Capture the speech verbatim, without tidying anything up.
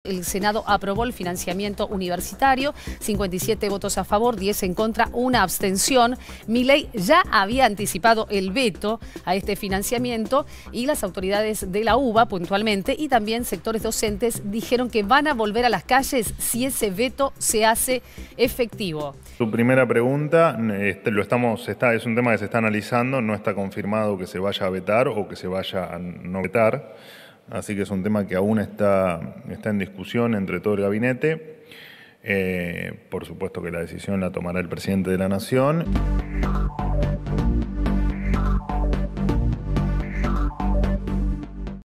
el Senado aprobó el financiamiento universitario, cincuenta y siete votos a favor, diez en contra, una abstención. Milei ya había anticipado el veto a este financiamiento y las autoridades de la UBA puntualmente y también sectores docentes dijeron que van a volver a las calles si ese veto se hace efectivo. Tu primera pregunta, este, lo estamos, está, es un tema que se está analizando, no está confirmado que se vaya a vetar o que se vaya a no vetar, así que es un tema que aún está, está en discusión entre todo el gabinete. Eh, por supuesto que la decisión la tomará el presidente de la Nación.